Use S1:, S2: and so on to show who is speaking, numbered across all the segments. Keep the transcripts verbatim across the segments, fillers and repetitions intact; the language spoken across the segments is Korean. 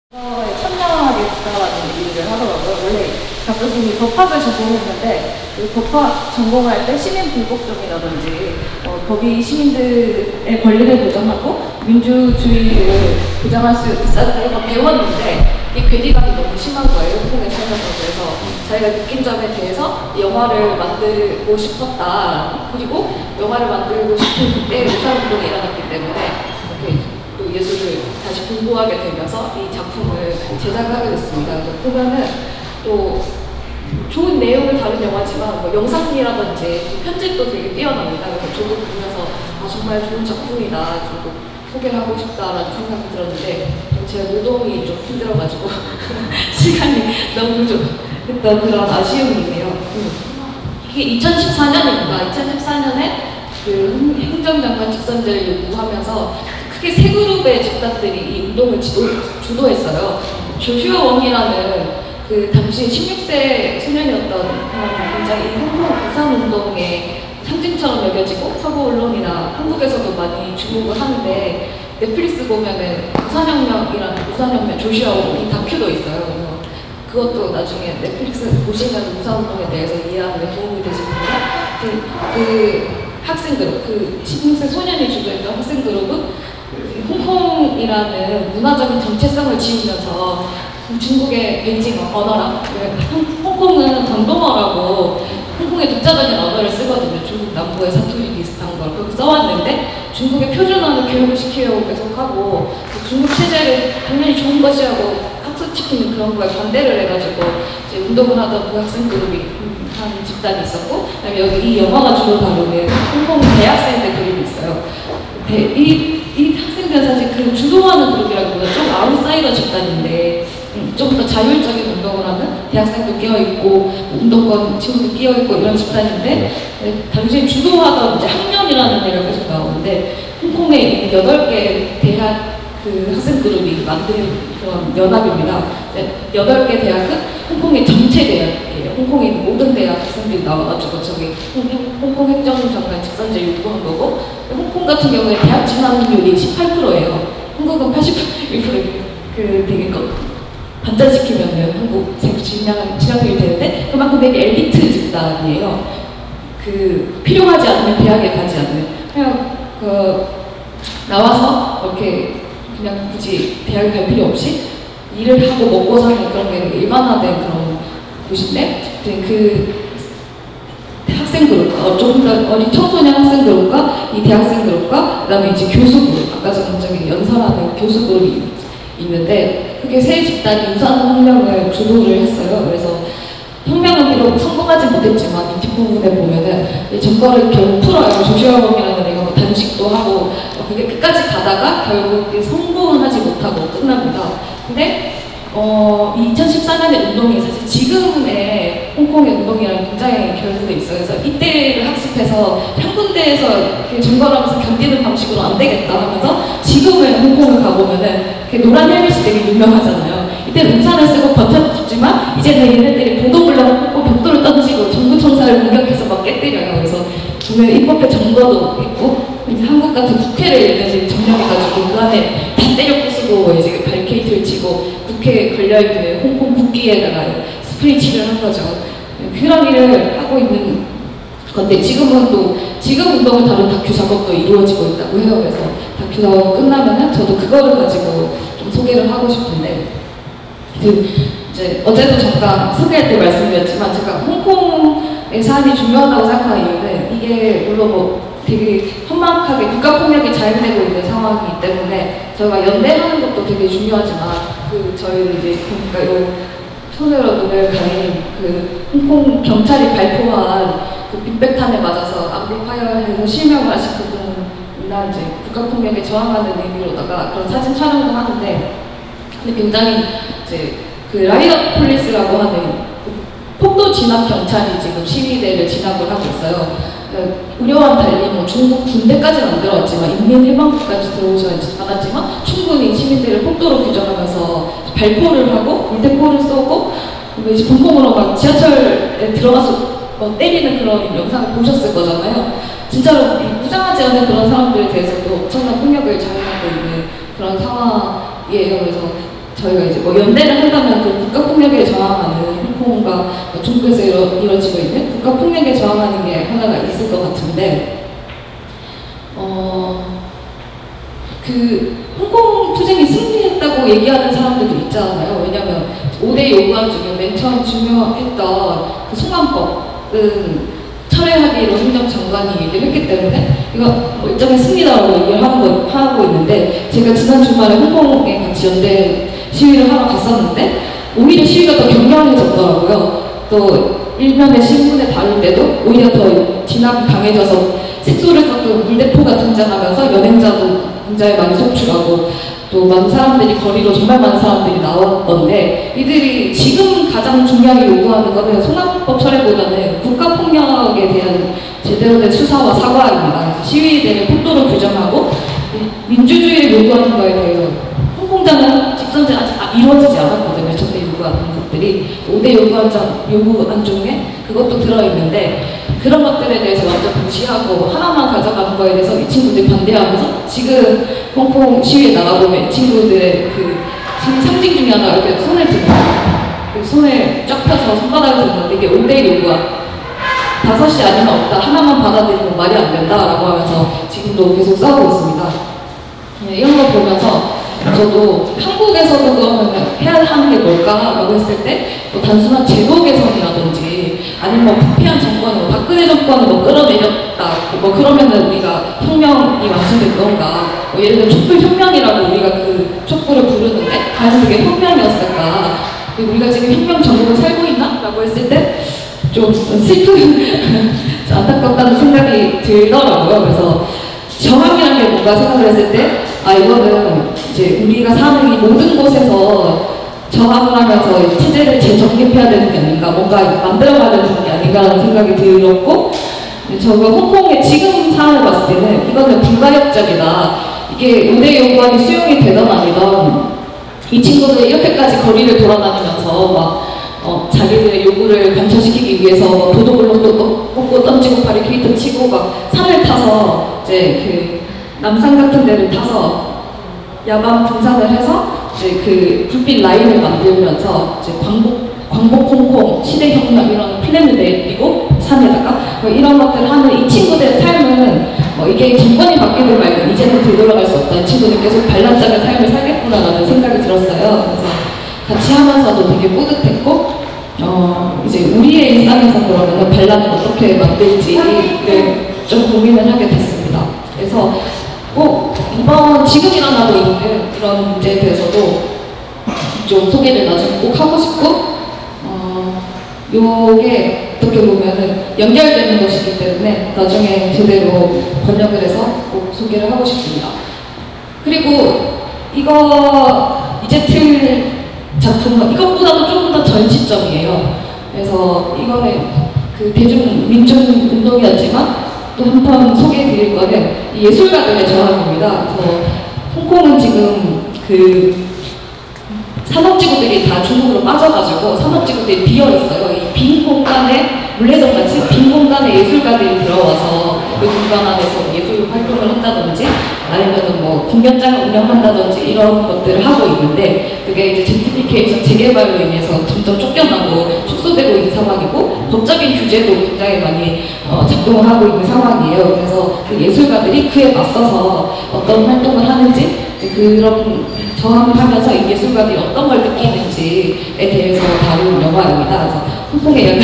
S1: 에 참여하겠다라는 얘기를 하더라고요. 원래 작가님이 법학을 전공했는데 그 법학 전공할 때 시민 불복종이라든지 어, 법이 시민들의 권리를 보장하고 민주주의를 보장할 수 있다는 걸 배웠는데 이 괴리감이 너무 심한 거예요. 홍콩에 살면서. 그래서 자기가 느낀 점에 대해서 영화를 만들고 싶었다. 그리고 영화를 만들고 싶은 그때 의사운동이 일어났기 때문에 이렇게 또 예술을 다시 공부하게 되면서 이 작품을 제작하게 됐습니다. 보면은 또 좋은 내용을 다룬 영화지만 뭐 영상미라든지 편집도 되게 뛰어납니다. 그래서 저도 보면서 아, 정말 좋은 작품이다. 저도 소개를 하고 싶다라는 생각이 들었는데 제 노동이 좀 힘들어가지고 시간이 너무 좀 했던 그런 아쉬움이 있네요. 이게 이천십사 년입니다. 이천십사 년에 그 행정장관 직선제를 요구하면서 크게 세 그룹의 집단들이 이 운동을 지도, 주도했어요. 조슈아 원이라는 그 당시 십육 세 소년이었던 사람이 굉장히 홍콩 공산운동의 상징처럼 여겨지고 서구 언론이나 한국에서도 많이 주목을 하는데 넷플릭스 보면은 우산혁명이라는 우산혁명 조슈아 원이 다큐도 있어요. 그래서 그것도 나중에 넷플릭스 보시면 우산운동에 대해서 이해하는 데 도움이 되시는데 그, 그 학생 그룹, 그 십육 세 소년이 주도했던 학생 그룹은 홍콩이라는 문화적인 정체성을 지우면서 중국의 베이징 언어랑 홍콩은 광동어라고 홍콩의 독자적인 언어를 쓰거든요. 중국 남부의 사투리 비슷한 걸 그렇게 써왔는데 중국의 표준어를 교육을 시키려고 계속하고 중국 체제를 당연히 좋은 것이라고 학습시키는 그런 거에 반대를 해가지고 이제 운동을 하던 그 학생 그룹이 한 집단이 있었고 그다음에 여기 이 영화가 주로 다루는 홍콩 대학생들 그룹이 있어요. 대, 이, 이 학생들은 사실 그 주도하는 그룹이라기보다 좀 아웃사이더 집단인데 음, 좀 더 자율적인 운동을 하는 대학생도 끼어있고 운동권 친구도 끼어있고 이런 집단인데 네, 당시에 주도하던 이제 학년이라는 데가 계속 나오는데 홍콩에 있는 여덟 개 대학 그 학생 그룹이 만든 그런 연합입니다. 여덟 개 대학은 홍콩의 전체 대학이에요. 홍콩에 있는 모든 대학 학생들이 나와가지고 저기 홍콩 행정장관 직선제 요구한 거고 홍콩 같은 경우에 대학 진학률이 십팔 퍼센트예요. 한국은 팔십일 퍼센트 그 되게 거 반전시키면은 한국 진학, 진학률이 되는데 그만큼 되게 엘리트 집단이에요. 그 필요하지 않으면 대학에 가지 않는 그냥 그 나와서 이렇게 그냥 굳이 대학에 갈 필요 없이 일을 하고 먹고 사는 그런 게 일반화된 그런 곳인데 그 학생 그룹, 어, 조금 더 어린 청소년 학생 그룹과 이 대학생 그룹과 그다음에 이제 교수 그룹, 아까 전에 저기 연설하는 교수 그룹이 있는데 그게 세 집단이 우산혁명을 주도를 했어요. 그래서 혁명은 비록 성공하지 못했지만 이 뒷부분에 보면은 정권을 결국 풀어요. 조슈아 원이라는 애가 뭐 단식도 하고 그게 끝까지 가다가 결국 성공은 하지 못하고 끝납니다. 근데 어, 이천십사 년의 운동이 사실 지금의 홍콩의 운동이랑 굉장히 결부돼 있어요. 그래서 이때를 학습해서 한 군데에서 정벌하면서 견디는 방식으로 안 되겠다 하면서 지금의 홍콩을 가보면은 노란 헬멧이 되게 유명하잖아요. 이때는 우산을 쓰고 버텼지만 이제는 얘네들이 보도블럭을 뽑고 벽돌을 던지고 정부청사를 공격해서 막 깨뜨려요. 그래서 보면 입법회 정거도 있고 이제 한국 같은 국회를 얘네들이 점령해가지고 그 안에 다 때려 부수고 이제 바리케이트를 치고 국회에 걸려있는 홍콩 국기에다가 스프레이 칠을 한 거죠. 그런 일을 하고 있는 건데 지금은 또 지금 운동을 다룬 다큐 작업도 이루어지고 있다고 해요. 그래서 다큐 작업 끝나면은 저도 그거를 가지고 좀 소개를 하고 싶은데 그 이제 어제도 잠깐 소개할 때 말씀드렸지만 제가 홍콩의 사안이 중요하다고 생각하는 이유는 이게 물론 뭐 되게 험악하게 국가폭력이 자행되고 있는 상황이기 때문에 저희가 연대하는 것도 되게 중요하지만 그 저희는 이제 보니까 이 손으로 눈을 가리는 그 홍콩 경찰이 발표한 그 빅백탄에 맞아서 암플파이어에서 실명을 하신 부분이나 이제 국가폭력에 저항하는 의미로다가 그런 사진 촬영도 하는데 근데 굉장히 이제 그 라이더 폴리스라고 하는 그 폭도 진압 경찰이 지금 시위대를 진압을 하고 있어요. 우려와는 달리 뭐 중국 군대까지는 안 들어왔지만 인민해방부까지 들어오지 않았지만 충분히 시민들을 폭도로 규정하면서 발포를 하고 물대포를 쏘고 이제 봉봉으로 막 지하철에 들어가서 뭐 때리는 그런 영상을 보셨을 거잖아요. 진짜로 무장하지 않은 그런 사람들에 대해서도 엄청난 폭력을 자행하고 있는 그런 상황이에요. 그래서 저희가 이제 뭐 연대를 한다면 그 국가폭력에 저항하는 홍콩과 뭐 중국에서 이뤄, 이뤄지고 있는 국가폭력에 저항하는 게 하나가 있을 것 같은데, 어, 그 홍콩 투쟁이 승리했다고 얘기하는 사람들도 있잖아요. 왜냐하면 오 대 요구안 중에 맨 처음 중요했던 그 송환법은 철회하기로 행정장관이 얘기를 했기 때문에 이거 뭐 일정의 승리다라고 얘기를 하는 거, 하고 있는데, 제가 지난 주말에 홍콩에 같이 연대 시위를 하러 갔었는데 오히려 시위가 더 격렬해졌더라고요. 또 일면의 신문에 다룰 때도 오히려 더 진압이 강해져서 색소를 섞은 물대포가 등장하면서 연행자도 굉장히 많이 속출하고 또 많은 사람들이, 거리로 정말 많은 사람들이 나왔던데, 이들이 지금 가장 중요하게 요구하는 것은 송환법 철회보다는 국가폭력에 대한 제대로 된 수사와 사과입니다. 시위대를 폭도로 규정하고 민주주의를 요구하는 거에 대해서 홍콩장은 직선제 아직 이루어지지 않았거든요. 저때 요구하는 것들이 오 대 요구안 요구안 중에 그것도 들어있는데, 그런 것들에 대해서 완전 무시하고 하나만 가져가는 거에 대해서 이 친구들이 반대하면서 지금 홍콩 시위에 나가보면 이 친구들의 그 상징 중에 하나 이렇게 손을 들고 그 손을 쫙 펴서 손바닥을 드는 건데, 이게 오 대 요구안, 다섯이 아니면 없다, 하나만 받아들이면 말이 안 된다라고 하면서 지금도 계속 싸우고 있습니다. 네, 이런 거 보면서 저도 한국에서도 그러면 해야 하는 게 뭘까라고 했을 때, 뭐 단순한 제도 개선이라든지 아니면 뭐 부패한 정권을, 뭐 박근혜 정권을 뭐 끌어내렸다, 뭐 그러면은 우리가 혁명이 완성된 건가, 뭐 예를 들어 촛불혁명이라고 우리가 그 촛불을 부르는데 과연 그게 혁명이었을까, 그리고 우리가 지금 혁명 전국을 살고 있나? 라고 했을 때 좀 슬픈 안타깝다는 생각이 들더라고요. 그래서 저항이라는 게 뭔가 생각을 했을 때, 아 이거는 이제 우리가 사는 이 모든 곳에서 저항을 하면서 체제를 재정립해야 되는 게 아닌가, 뭔가 만들어가야 되는 게 아닌가라는 생각이 들었고, 저가 홍콩의 지금 상황을 봤을 때는 이거는 불가역적이다. 이게 오 대 요구안이 수용이 되던 아니던 이 친구들이 이렇게까지 거리를 돌아다니면서 막 어, 자기들의 요구를 관철시키기 위해서 뭐 도도블록도 꽂고 던지고 바리케이트 치고 막 산을 타서 이제 그 남산 같은 데를 타서 야밤 등산을 해서 이제 그 불빛 라인을 만들면서 이제 광복 광복 홍콩 시대혁명 이런 플랜을 내리고 산에다가 뭐 이런 것들을 하는 이 친구들의 삶은 뭐 이게 정권이 바뀌고 말고 이제는 되돌아갈 수 없다. 이 친구들 계속 반란장의 삶을 살겠구나라는 생각이 들었어요. 그래서 같이 하면서도 되게 뿌듯했고, 어, 이제 우리의 일상에서 그러면 반란을 어떻게 만들지를 좀 고민을 하게 됐습니다. 그래서 꼭 이번 지금 일어나고 있는 이런 문제에 대해서도 좀 소개를 나중에 꼭 하고 싶고, 어, 요게 어떻게 보면은 연결되는 것이기 때문에 나중에 제대로 번역을 해서 꼭 소개를 하고 싶습니다. 그리고 이거 이제틀 작품은 이것보다도 조금 더 전 시점이에요. 그래서 이거는 그 대중 민중 운동이었지만 또 한편 소개해드릴 거는 이 예술가들의 저항입니다. 그래서 홍콩은 지금 그 산업지구들이 다 중국으로 빠져가지고 산업지구들이 비어있어요. 이 빈 공간에 물레동같이 빈 공간에 예술가들이 들어와서 그 공간 안에서 예술 활동을 한다든지 아니면은 뭐 공연장을 운영한다든지 이런 것들을 하고 있는데, 그게 이제 젠트리피케이션 재개발로 인해서 점점 쫓겨나고 축소되고 있는 상황이고, 법적인 규제도 굉장히 많이 어, 작동을 하고 있는 상황이에요. 그래서 그 예술가들이 그에 맞서서 어떤 활동을 하는지, 그런 저항을 하면서 이 예술가들이 어떤 걸 느끼는지에 대해서 다룬 영화입니다. 그래서 홍콩의 약간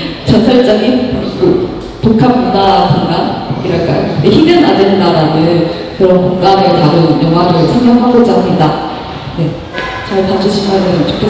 S1: 전설적인 그 독합 문화 공간이랄까요? 히든 아젠다라는 그런 공간을 다룬 영화를 상영하고자 합니다. 네, 잘 봐주시면 좋겠습니다.